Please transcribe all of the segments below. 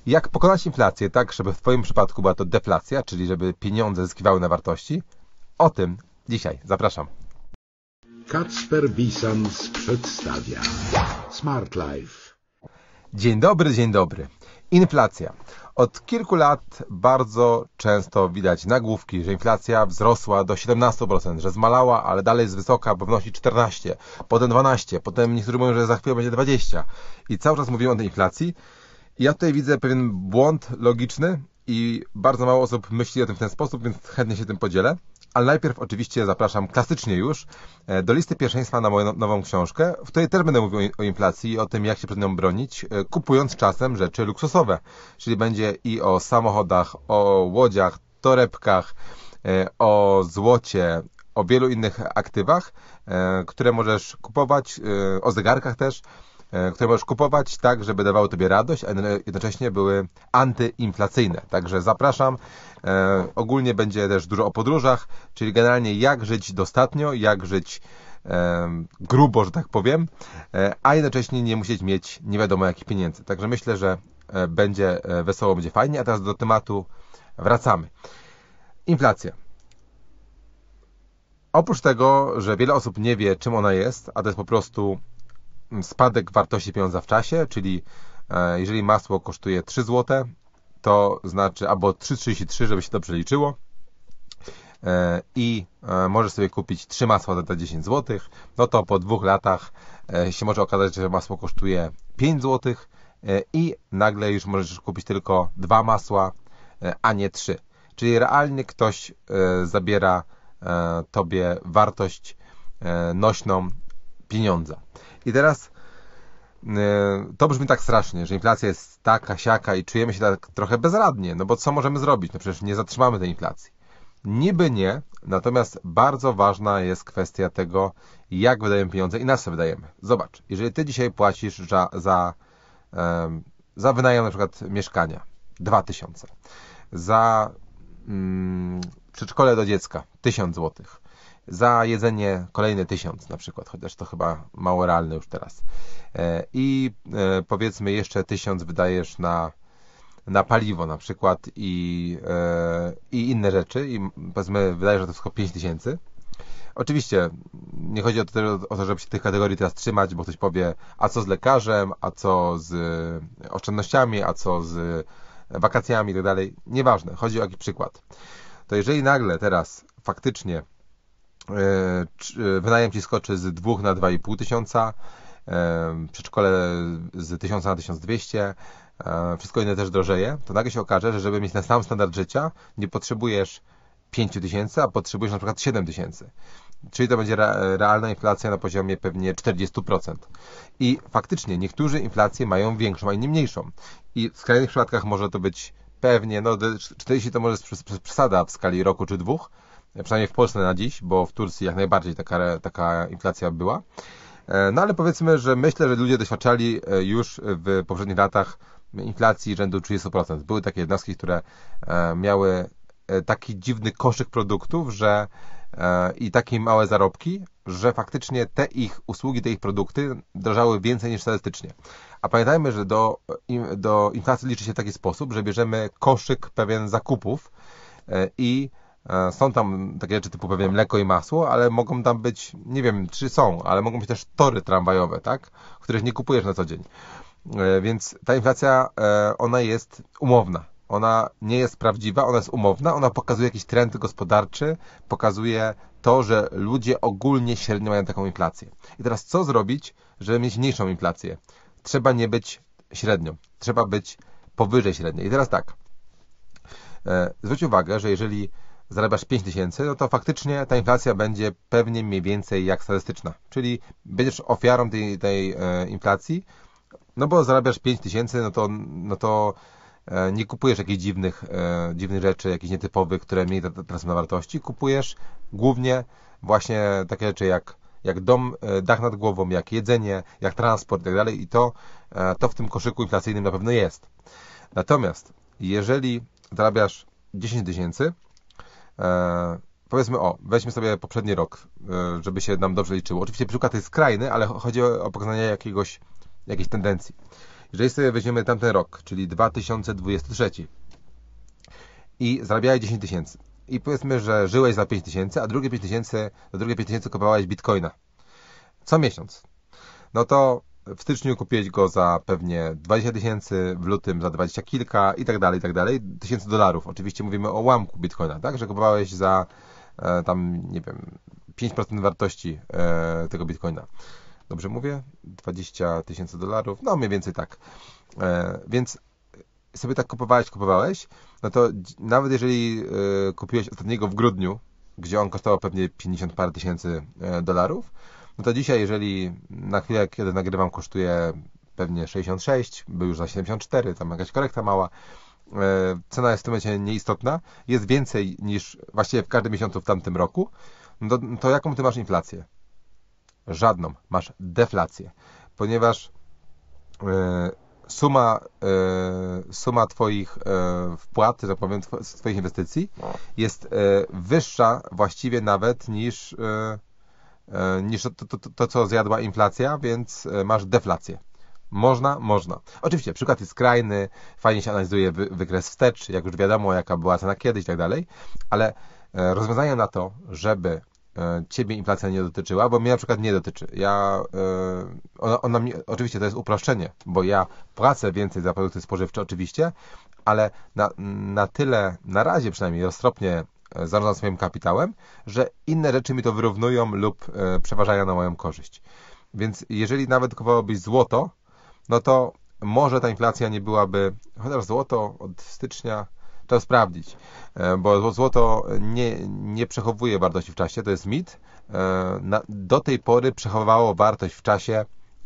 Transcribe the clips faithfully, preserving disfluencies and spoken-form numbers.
Jak pokonać inflację tak, żeby w Twoim przypadku była to deflacja, czyli żeby pieniądze zyskiwały na wartości? O tym dzisiaj. Zapraszam. Kacper Bisans przedstawia Smart Life. Dzień dobry, dzień dobry. Inflacja. Od kilku lat bardzo często widać nagłówki, że inflacja wzrosła do siedemnaście procent, że zmalała, ale dalej jest wysoka, bo wynosi czternaście procent, potem dwanaście procent, potem niektórzy mówią, że za chwilę będzie dwadzieścia procent. I cały czas mówimy o tej inflacji. I ja tutaj widzę pewien błąd logiczny i bardzo mało osób myśli o tym w ten sposób, więc chętnie się tym podzielę. Ale najpierw oczywiście zapraszam klasycznie już do listy pierwszeństwa na moją nową książkę, w której też będę mówił o inflacji i o tym, jak się przed nią bronić, kupując czasem rzeczy luksusowe. Czyli będzie i o samochodach, o łodziach, torebkach, o złocie, o wielu innych aktywach, które możesz kupować, o zegarkach też, które możesz kupować tak, żeby dawały Tobie radość, a jednocześnie były antyinflacyjne. Także zapraszam. E, ogólnie będzie też dużo o podróżach, czyli generalnie jak żyć dostatnio, jak żyć e, grubo, że tak powiem, e, a jednocześnie nie musieć mieć nie wiadomo jakich pieniędzy. Także myślę, że e, będzie e, wesoło, będzie fajnie. A teraz do tematu wracamy. Inflacja. Oprócz tego, że wiele osób nie wie, czym ona jest, a to jest po prostu spadek wartości pieniądza w czasie, czyli e, jeżeli masło kosztuje trzy złote, to znaczy, albo trzy przecinek trzydzieści trzy, żeby się dobrze liczyło, e, i e, możesz sobie kupić trzy masła za dziesięć złotych, no to po dwóch latach e, się może okazać, że masło kosztuje pięć złotych e, i nagle już możesz kupić tylko dwa masła, e, a nie trzy. Czyli realnie ktoś e, zabiera e, Tobie wartość e, nośną pieniądza. I teraz to brzmi tak strasznie, że inflacja jest taka, siaka i czujemy się tak trochę bezradnie, no bo co możemy zrobić? No przecież nie zatrzymamy tej inflacji. Niby nie, natomiast bardzo ważna jest kwestia tego, jak wydajemy pieniądze i na co wydajemy. Zobacz, jeżeli Ty dzisiaj płacisz za, za, za wynajem na przykład mieszkania dwa tysiące, za mm, przedszkole do dziecka tysiąc złotych, za jedzenie kolejny tysiąc na przykład, chociaż to chyba mało realne już teraz. I powiedzmy jeszcze tysiąc wydajesz na, na paliwo na przykład i, i inne rzeczy i powiedzmy wydajesz na to wszystko pięć tysięcy. Oczywiście nie chodzi o to, o to, żeby się tych kategorii teraz trzymać, bo ktoś powie, a co z lekarzem, a co z oszczędnościami, a co z wakacjami i tak dalej. Nieważne, chodzi o jakiś przykład. To jeżeli nagle teraz faktycznie wynajem Ci skoczy z dwóch na dwa i pół tysiąca, przedszkole z tysiąca na tysiąc dwieście, wszystko inne też drożeje, to nagle się okaże, że żeby mieć ten sam standard życia, nie potrzebujesz pięć tysięcy, a potrzebujesz na przykład siedem tysięcy. Czyli to będzie realna inflacja na poziomie pewnie czterdzieści procent. I faktycznie niektórzy inflację mają większą, a inni mniejszą. I w skrajnych przypadkach może to być pewnie, no czterdzieści to może jest przesada w skali roku czy dwóch, przynajmniej w Polsce na dziś, bo w Turcji jak najbardziej taka, taka inflacja była. No ale powiedzmy, że myślę, że ludzie doświadczali już w poprzednich latach inflacji rzędu trzydzieści procent. Były takie jednostki, które miały taki dziwny koszyk produktów, że i takie małe zarobki, że faktycznie te ich usługi, te ich produkty drożały więcej niż statystycznie. A pamiętajmy, że do, do inflacji liczy się w taki sposób, że bierzemy koszyk pewien zakupów i są tam takie rzeczy typu pewnie mleko i masło, ale mogą tam być, nie wiem czy są, ale mogą być też tory tramwajowe, tak? Których nie kupujesz na co dzień. Więc ta inflacja, ona jest umowna. Ona nie jest prawdziwa, ona jest umowna, ona pokazuje jakiś trend gospodarczy, pokazuje to, że ludzie ogólnie średnio mają taką inflację. I teraz co zrobić, żeby mieć mniejszą inflację? Trzeba nie być średnią, trzeba być powyżej średniej. I teraz tak, zwróć uwagę, że jeżeli zarabiasz pięć tysięcy, no to faktycznie ta inflacja będzie pewnie mniej więcej jak statystyczna. Czyli będziesz ofiarą tej, tej e, inflacji, no bo zarabiasz pięć tysięcy, no to, no to e, nie kupujesz jakichś dziwnych, e, dziwnych rzeczy, jakichś nietypowych, które mniej tracą na wartości. Kupujesz głównie właśnie takie rzeczy jak, jak dom, e, dach nad głową, jak jedzenie, jak transport i tak dalej. I to, e, to w tym koszyku inflacyjnym na pewno jest. Natomiast jeżeli zarabiasz dziesięć tysięcy, E, powiedzmy, o, weźmy sobie poprzedni rok, e, żeby się nam dobrze liczyło. Oczywiście przykład jest skrajny, ale chodzi o, o pokazanie jakiegoś, jakiejś tendencji. Jeżeli sobie weźmiemy tamten rok, czyli dwa tysiące dwudziesty trzeci i zarabiałeś dziesięć tysięcy i powiedzmy, że żyłeś za pięć tysięcy, a drugie pięć tysięcy, za drugie pięć tysięcy kupowałeś bitcoina co miesiąc, no to w styczniu kupiłeś go za pewnie dwadzieścia tysięcy, w lutym za dwadzieścia kilka i tak dalej, i tak dalej, tysięcy dolarów. Oczywiście mówimy o ułamku bitcoina, tak, że kupowałeś za e, tam, nie wiem, pięć procent wartości e, tego bitcoina. Dobrze mówię? dwadzieścia tysięcy dolarów, no mniej więcej tak. E, więc sobie tak kupowałeś, kupowałeś, no to nawet jeżeli e, kupiłeś ostatniego w grudniu, gdzie on kosztował pewnie pięćdziesiąt parę tysięcy e, dolarów, no to dzisiaj, jeżeli na chwilę, kiedy nagrywam, kosztuje pewnie sześćdziesiąt sześć, był już za siedemdziesiąt cztery, tam jakaś korekta mała, e, cena jest w tym momencie nieistotna, jest więcej niż właściwie w każdym miesiącu w tamtym roku, no to, to jaką ty masz inflację? Żadną. Masz deflację, ponieważ e, suma, e, suma twoich e, wpłat, że tak powiem, tw- twoich inwestycji jest e, wyższa właściwie nawet niż e, niż to, to, to, to, co zjadła inflacja, więc masz deflację. Można? Można. Oczywiście, przykład jest skrajny, fajnie się analizuje wy, wykres wstecz, jak już wiadomo, jaka była cena kiedyś i tak dalej, ale rozwiązanie na to, żeby ciebie inflacja nie dotyczyła, bo mnie na przykład nie dotyczy. Ja, ona, ona mnie, oczywiście to jest uproszczenie, bo ja płacę więcej za produkty spożywcze, oczywiście, ale na, na tyle, na razie przynajmniej roztropnie zarządzam swoim kapitałem, że inne rzeczy mi to wyrównują lub e, przeważają na moją korzyść. Więc jeżeli nawet kupowałbyś złoto, no to może ta inflacja nie byłaby, chociaż złoto od stycznia trzeba sprawdzić, e, bo złoto nie, nie przechowuje wartości w czasie, to jest mit. E, na, do tej pory przechowywało wartość w czasie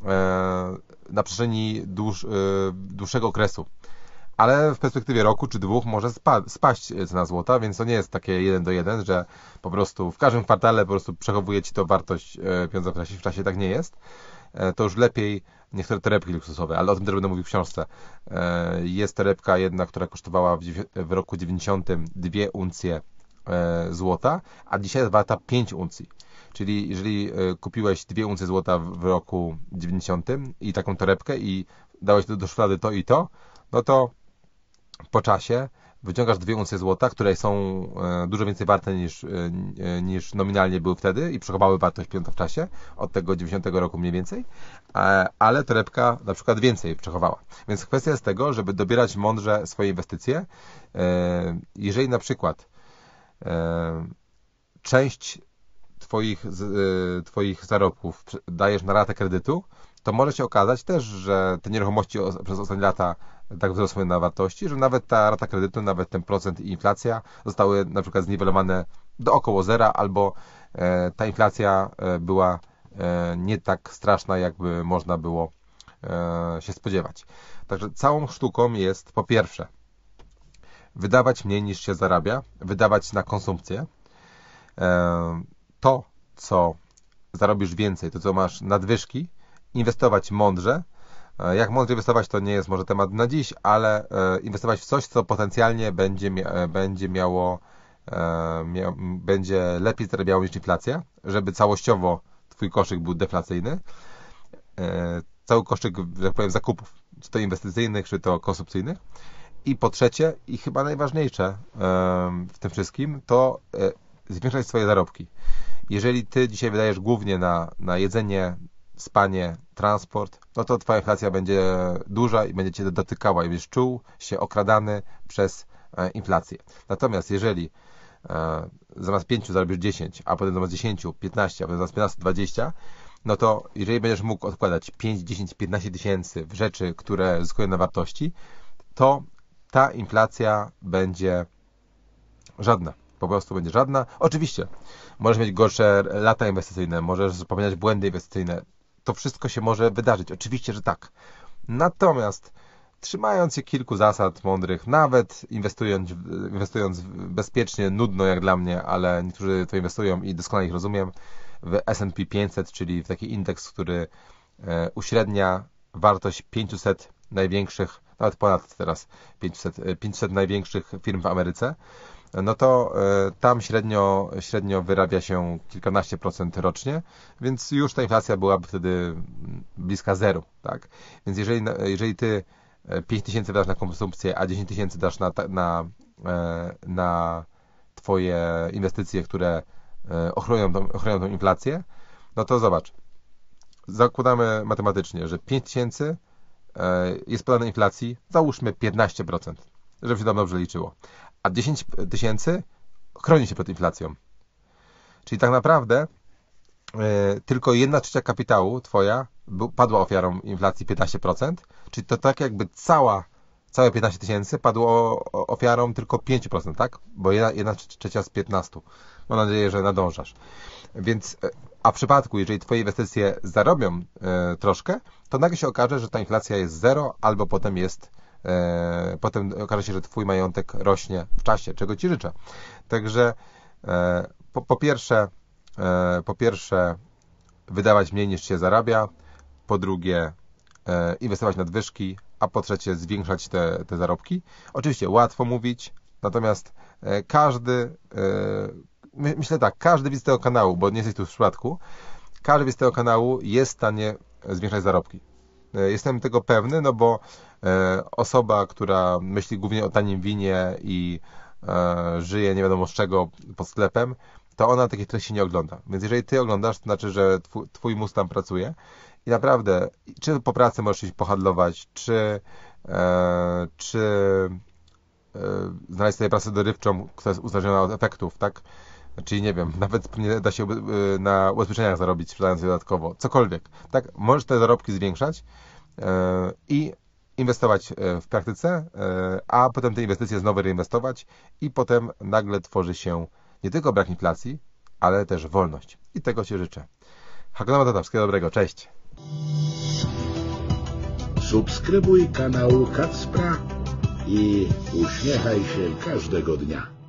e, na przestrzeni dłuż, e, dłuższego okresu. Ale w perspektywie roku czy dwóch może spa- spaść cena złota, więc to nie jest takie jeden do jeden, że po prostu w każdym kwartale po prostu przechowuje ci to wartość e, pieniądza w czasie, w czasie tak nie jest. E, to już lepiej niektóre torebki luksusowe, ale o tym też będę mówił w książce. E, jest torebka jedna, która kosztowała w, dziewię- w roku dziewięćdziesiątym dwie uncje e, złota, a dzisiaj jest warta pięć uncji. Czyli jeżeli e, kupiłeś dwie uncje złota w, w roku dziewięćdziesiątym i taką torebkę i dałeś do, do szuflady to i to, no to po czasie wyciągasz dwie uncje złota, które są e, dużo więcej warte niż, e, niż nominalnie były wtedy i przechowały wartość pieniądza w czasie, od tego dziewięćdziesiątego roku mniej więcej, e, ale torebka na przykład więcej przechowała. Więc kwestia jest tego, żeby dobierać mądrze swoje inwestycje. E, jeżeli na przykład e, część twoich, z, e, twoich zarobków dajesz na ratę kredytu, to może się okazać też, że te nieruchomości o, przez ostatnie lata tak wzrosły na wartości, że nawet ta rata kredytu, nawet ten procent i inflacja zostały na przykład zniwelowane do około zera, albo e, ta inflacja e, była e, nie tak straszna, jakby można było e, się spodziewać. Także całą sztuką jest po pierwsze wydawać mniej niż się zarabia, wydawać na konsumpcję. E, to, co zarobisz więcej, to co masz nadwyżki, inwestować mądrze. Jak mądrze inwestować, to nie jest może temat na dziś, ale inwestować w coś, co potencjalnie będzie, będzie miało, mia, będzie lepiej zarabiało niż inflacja, żeby całościowo twój koszyk był deflacyjny. Cały koszyk, że tak powiem, zakupów, czy to inwestycyjnych, czy to konsumpcyjnych. I po trzecie, i chyba najważniejsze w tym wszystkim, to zwiększać swoje zarobki. Jeżeli ty dzisiaj wydajesz głównie na, na jedzenie, spanie, transport, no to twoja inflacja będzie duża i będzie cię dotykała i będziesz czuł się okradany przez e, inflację. Natomiast jeżeli e, zamiast pięciu zarobisz dziesięć, a potem zamiast dziesięciu, piętnaście, a potem zamiast piętnastu, dwadzieścia, no to jeżeli będziesz mógł odkładać pięć, dziesięć, piętnaście tysięcy w rzeczy, które zyskują na wartości, to ta inflacja będzie żadna. Po prostu będzie żadna. Oczywiście, możesz mieć gorsze lata inwestycyjne, możesz popełniać błędy inwestycyjne. To wszystko się może wydarzyć. Oczywiście, że tak. Natomiast trzymając się kilku zasad mądrych, nawet inwestując, inwestując bezpiecznie, nudno jak dla mnie, ale niektórzy to inwestują i doskonale ich rozumiem, w S and P pięćset, czyli w taki indeks, który e, uśrednia wartość pięciuset największych, nawet ponad teraz pięćset, pięćset największych firm w Ameryce. no to y, tam średnio, średnio wyrabia się kilkanaście procent rocznie, więc już ta inflacja byłaby wtedy bliska zeru, tak? Więc jeżeli, jeżeli ty pięć tysięcy dasz na konsumpcję, a dziesięć tysięcy dasz na, na, na twoje inwestycje, które ochronią tą, ochronią tą inflację, no to zobacz, zakładamy matematycznie, że pięć tysięcy jest podane inflacji, załóżmy piętnaście procent, żeby się tam dobrze liczyło, a dziesięć tysięcy chroni się przed inflacją. Czyli tak naprawdę y, tylko jedna trzecia kapitału twoja padła ofiarą inflacji piętnaście procent, czyli to tak jakby cała, całe piętnaście tysięcy padło ofiarą tylko pięć procent, tak? Bo jedna, jedna trzecia z piętnastu. Mam nadzieję, że nadążasz. Więc, a w przypadku, jeżeli twoje inwestycje zarobią y, troszkę, to nagle się okaże, że ta inflacja jest zero, albo potem jest E, potem okaże się, że twój majątek rośnie w czasie, czego ci życzę. Także e, po, po pierwsze e, po pierwsze wydawać mniej niż się zarabia, po drugie e, inwestować w nadwyżki, a po trzecie zwiększać te, te zarobki. Oczywiście łatwo mówić, natomiast e, każdy e, my, myślę tak, każdy widz tego kanału, bo nie jesteś tu w przypadku, każdy widz tego kanału jest w stanie zwiększać zarobki. Jestem tego pewny, no bo e, osoba, która myśli głównie o tanim winie i e, żyje nie wiadomo z czego pod sklepem, to ona takich treści nie ogląda. Więc jeżeli ty oglądasz, to znaczy, że twój, twój mózg tam pracuje i naprawdę, czy po pracy możesz iść pohandlować, czy, e, czy e, znaleźć sobie pracę dorywczą, która jest uzależniona od efektów, tak? Czyli nie wiem, nawet nie da się na ubezpieczeniach zarobić, sprzedając je dodatkowo. Cokolwiek. Tak? Możesz te zarobki zwiększać yy, i inwestować w praktyce, yy, a potem te inwestycje znowu reinwestować i potem nagle tworzy się nie tylko brak inflacji, ale też wolność. I tego ci życzę. Hakuna Matata, wszystkiego dobrego. Cześć. Subskrybuj kanał Kacpra i uśmiechaj się każdego dnia.